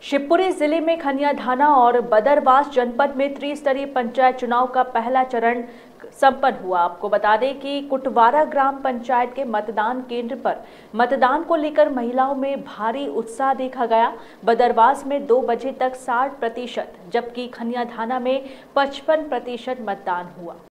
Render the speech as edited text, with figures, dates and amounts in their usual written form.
शिवपुरी जिले में खनियाधाना और बदरवास जनपद में त्रिस्तरीय पंचायत चुनाव का पहला चरण संपन्न हुआ। आपको बता दें कि कुटवारा ग्राम पंचायत के मतदान केंद्र पर मतदान को लेकर महिलाओं में भारी उत्साह देखा गया। बदरवास में 2 बजे तक 60%, जबकि खनियाधाना में 55% मतदान हुआ।